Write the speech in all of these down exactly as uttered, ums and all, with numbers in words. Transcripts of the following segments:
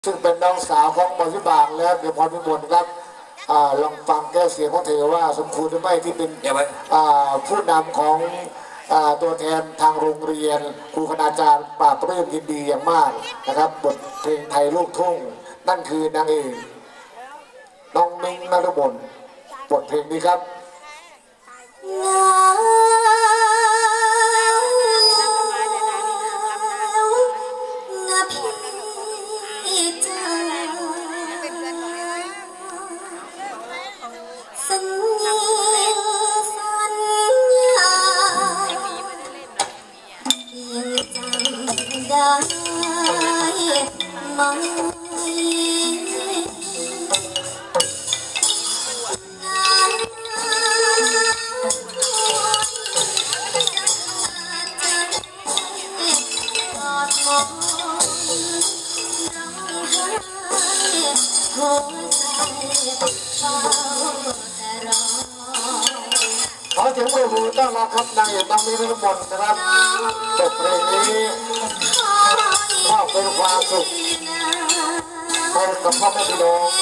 ซึ่งเป็นน้องสาวของบอลวิบากและเดี๋ยวพรพิมลครับลองฟังแก้เสียงของเธอว่าสมควรหรือไม่ที่เป็นผู้นำของตัวแทนทางโรงเรียนครูคณาจารย์ปราบปลื้มยินดีอย่างมากนะครับบทเพลงไทยลูกทุ่งนั่นคือนางเอกน้องมิ้งนฤมลบทเพลงนี้ครับขอเสียงปรบมือต้อนรับครับนางเอกน้องมิ้งนฤมลนะครับบทเพลงนี้ก็เป็นความสุขให้กับพ่อแม่พี่น้อง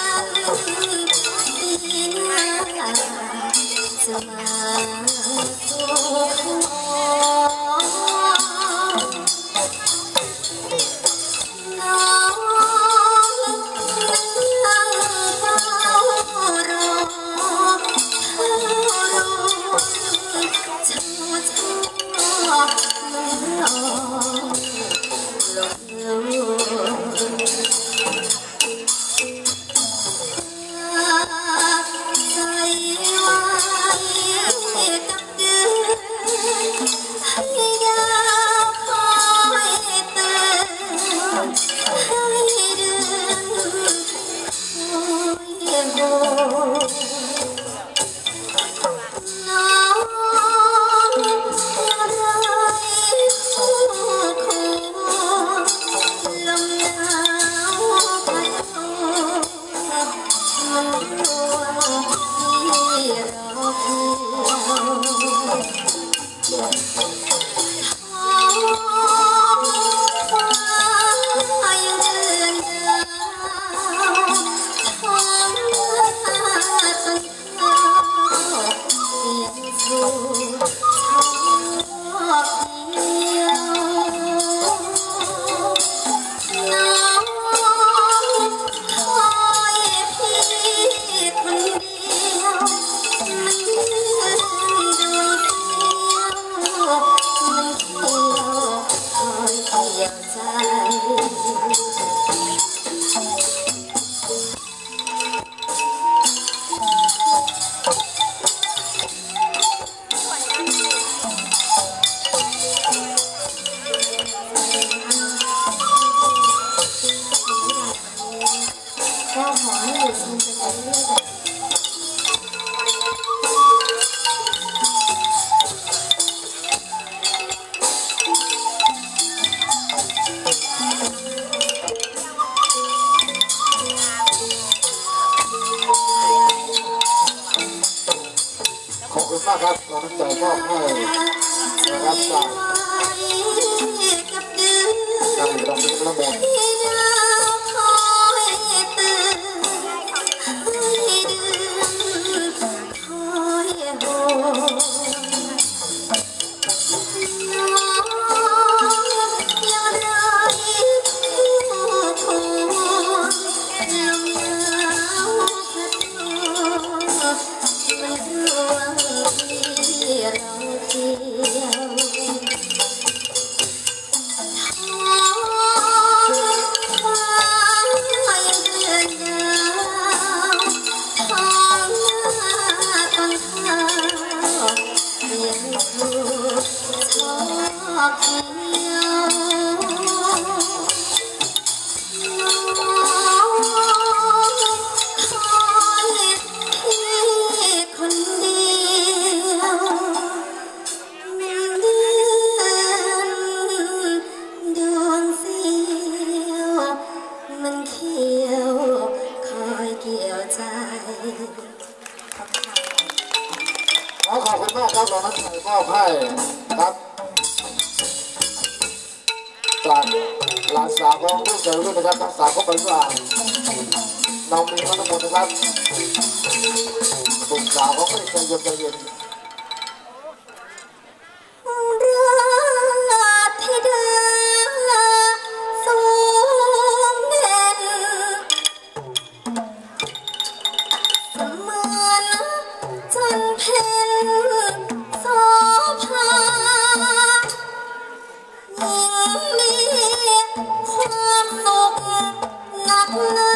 ครับเราตั้งใจมอบให้นะครับจากนางรำมิ้งนฤมลขอขอบคุณมากครับเราตั้งใจมอบให้ครับจากลานสาวของลูกเสือด้วยนะครับทั้งสามก็ไปด้วยน้องมีทั้งหมดนะครับบุญสาวเขาไม่ใจเย็นใจเย็นราธิดาสูงเด่นเสมือนจันเพ็ญโสภายิ่งมีความสุขหนักหนา